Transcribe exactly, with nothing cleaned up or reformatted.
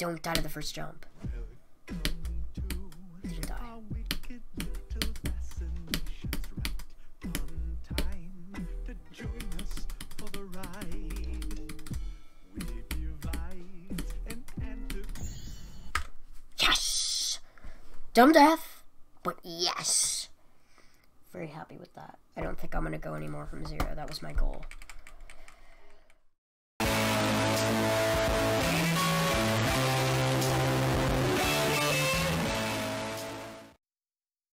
don't die to the first jump. Didn't die. Yes! Dumb death, but yes! Very happy with that. I don't think I'm gonna go any more from zero. That was my goal.